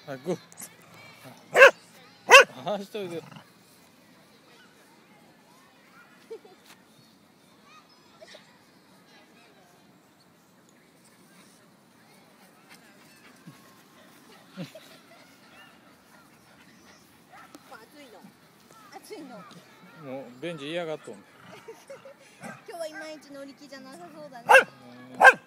はい、グー。ああしといて。 暑いの。 もうベンチ嫌がっとん。 今日はいまいち乗り気じゃなさそうだね。